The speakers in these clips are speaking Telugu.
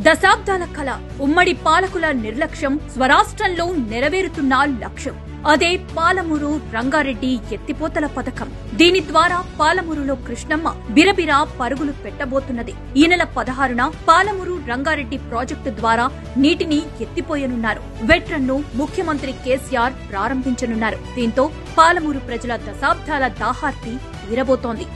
దశాబ్దాల కళ, ఉమ్మడి పాలకుల నిర్లక్ష్యం, స్వరాష్ట్రంలో నెరవేరుతున్న లక్ష్యం. అదే పాలమూరు రంగారెడ్డి ఎత్తిపోతల పథకం. దీని ద్వారా పాలమూరులో కృష్ణమ్మ బిరబిరా పరుగులు పెట్టబోతున్నది. ఈ నెల 16న పాలమూరు రంగారెడ్డి ప్రాజెక్టు ద్వారా నీటిని ఎత్తిపోయనున్నారు. వెట్రన్ను ముఖ్యమంత్రి కేసీఆర్ ప్రారంభించనున్నారు. దీంతో పాలమూరు ప్రజల దశాబ్దాల దాహార్తి తీరబోతోంది.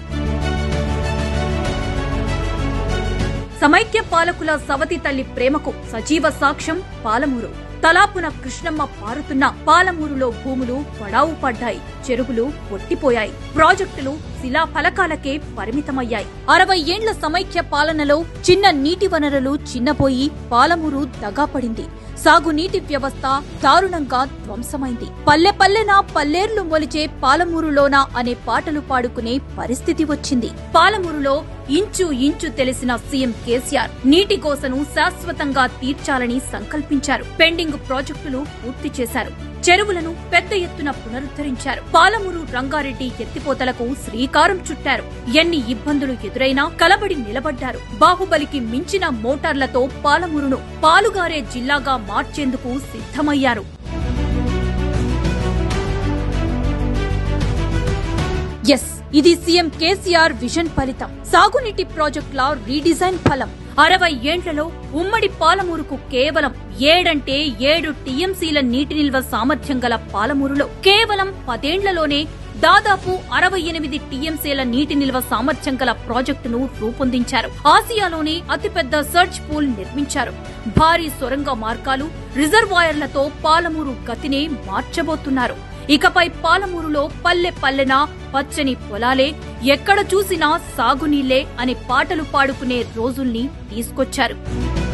సమైక్య పాలకుల సవతి తల్లి ప్రేమకు సజీవ సాక్ష్యం పాలమూరు. తలాపున కృష్ణమ్మ పారుతున్న పాలమూరులో భూములు పడావు పడ్డాయి, చెరువులు పొట్టిపోయాయి, ప్రాజెక్టులు శిలాఫలకాలకే పరిమితమయ్యాయి. 60 ఏండ్ల సమైక్య పాలనలో చిన్న నీటి వనరులు చిన్నపోయి పాలమూరు దగాపడింది. సాగునీటి వ్యవస్థ దారుణంగా ధ్వంసమైంది. పల్లె పల్లెన పల్లేర్లు మొలిచే పాలమూరులోనా అనే పాటలు పాడుకునే పరిస్థితి వచ్చింది. పాలమూరులో ఇంచు ఇంచు తెలిసిన సీఎం కేసీఆర్ నీటి కోసను శాశ్వతంగా తీర్చాలని సంకల్పించారు. పెండింగ్ ప్రాజెక్టులు పూర్తి చేశారు. చెరువులను పెద్ద ఎత్తున పునరుద్ధరించారు. పాలమూరు రంగారెడ్డి ఎత్తిపోతలకు శ్రీకారం చుట్టారు. ఎన్ని ఇబ్బందులు ఎదురైనా కలబడి నిలబడ్డారు. బాహుబలికి మించిన మోటార్లతో పాలమూరును పాలుగారే జిల్లాగా మార్చేందుకు సిద్ధమయ్యారు. ఇది సీఎం కేసీఆర్ విజన్ ఫలితం. సాగునీటి ప్రాజెక్టుల రీడిజైన్ ఫలం. 60 ఏండ్లలో ఉమ్మడి పాలమూరుకు కేవలం 7 టీఎంసీల నీటి నిల్వ సామర్థ్యం గల పాలమూరులో కేవలం 10 ఏండ్లలోనే దాదాపు 68 టీఎంసీల నీటి నిల్వ సామర్థ్యం గల ప్రాజెక్టును రూపొందించారు. ఆసియాలోనే అతిపెద్ద సర్చ్ పూల్ నిర్మించారు. భారీ సొరంగ మార్గాలు, రిజర్వాయర్లతో పాలమూరు గతినే మార్చబోతున్నారు. ఇకపై పాలమూరులో పల్లె పల్లెన పచ్చని పొలాలే, ఎక్కడ చూసినా సాగునీళ్లే అనే పాటలు పాడుకునే రోజుల్ని తీసుకొచ్చారు.